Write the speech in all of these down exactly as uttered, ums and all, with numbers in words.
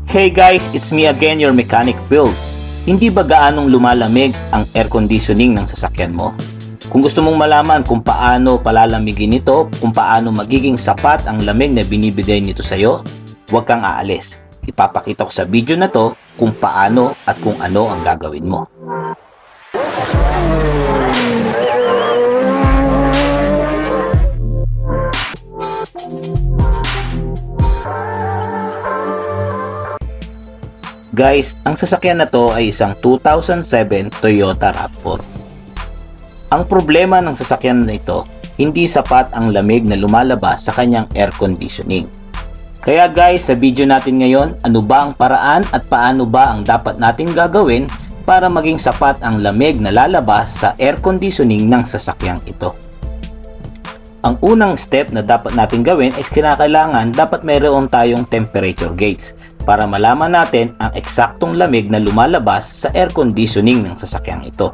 Hey guys, it's me again, your mechanic Build. Hindi ba gaanong lumalamig ang air conditioning ng sasakyan mo? Kung gusto mong malaman kung paano palalamigin ito, kung paano magiging sapat ang lamig na binibigay nito sa'yo, huwag kang aalis. Ipapakita ko sa video na to kung paano at kung ano ang gagawin mo. Guys, ang sasakyan na to ay isang two thousand seven Toyota RAV four. Ang problema ng sasakyan na ito, hindi sapat ang lamig na lumalabas sa kanyang air conditioning. Kaya guys, sa video natin ngayon, ano ba ang paraan at paano ba ang dapat nating gagawin para maging sapat ang lamig na lalabas sa air conditioning ng sasakyang ito. Ang unang step na dapat natin gawin is kinakailangan dapat mayroon tayong temperature gauge para malaman natin ang eksaktong lamig na lumalabas sa air conditioning ng sasakyang ito.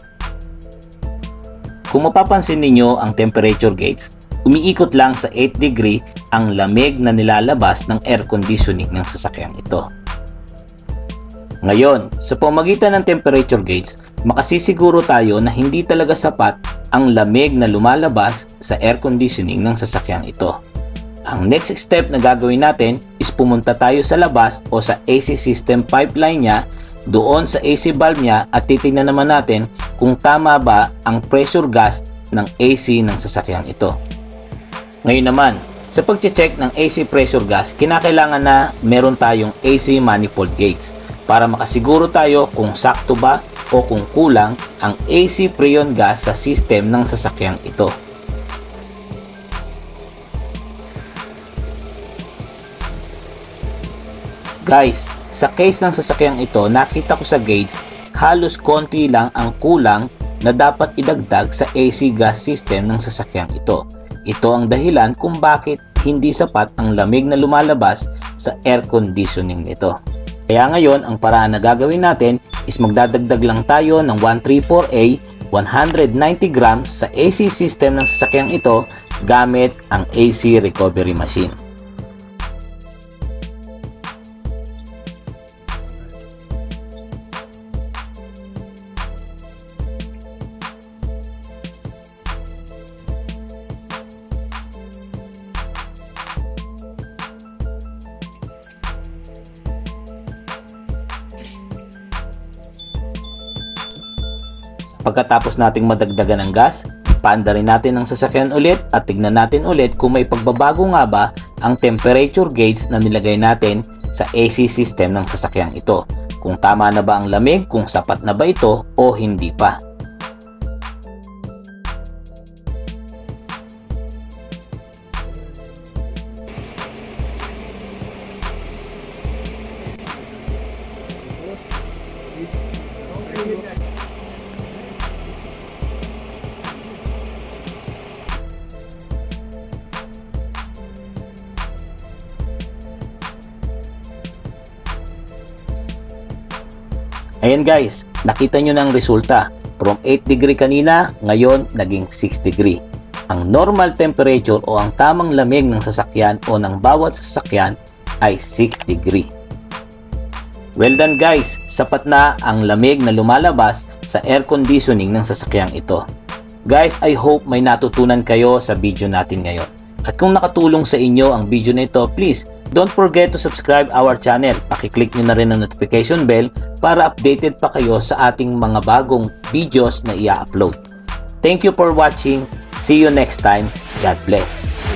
Kung mapapansin ninyo ang temperature gauge, umiikot lang sa eight degree ang lamig na nilalabas ng air conditioning ng sasakyang ito. Ngayon, sa pamamagitan ng temperature gauge, makasisiguro tayo na hindi talaga sapat ang lamig na lumalabas sa air conditioning ng sasakyang ito. Ang next step na gagawin natin is pumunta tayo sa labas o sa A C system pipeline niya, doon sa A C valve niya, at titingnan naman natin kung tama ba ang pressure gas ng A C ng sasakyang ito. Ngayon naman, sa pagche-check ng A C pressure gas, kinakailangan na meron tayong A C manifold gauge para makasiguro tayo kung sakto ba o kung kulang ang A C freon gas sa system ng sasakyang ito. Guys, sa case ng sasakyang ito, nakita ko sa gauge, halos konti lang ang kulang na dapat idagdag sa A C gas system ng sasakyang ito. Ito ang dahilan kung bakit hindi sapat ang lamig na lumalabas sa air conditioning nito. Kaya ngayon, ang paraan na gagawin natin is magdadagdag lang tayo ng one thirty-four A one hundred ninety grams sa A C system ng sasakyang ito gamit ang A C recovery machine. Pagkatapos nating madagdagan ng gas, paandarin natin ang sasakyan ulit at tignan natin ulit kung may pagbabago nga ba ang temperature gauge na nilagay natin sa A C system ng sasakyang ito. Kung tama na ba ang lamig, kung sapat na ba ito o hindi pa. Ayan guys, nakita nyo na ang resulta. From eight degree kanina, ngayon naging six degree. Ang normal temperature o ang tamang lamig ng sasakyan o ng bawat sasakyan ay six degree. Well done guys, sapat na ang lamig na lumalabas sa air conditioning ng sasakyang ito. Guys, I hope may natutunan kayo sa video natin ngayon. At kung nakatulong sa inyo ang video na ito, please don't forget to subscribe our channel. Pakiclick nyo na rin ang notification bell para updated pa kayo sa ating mga bagong videos na i-upload. Thank you for watching. See you next time. God bless.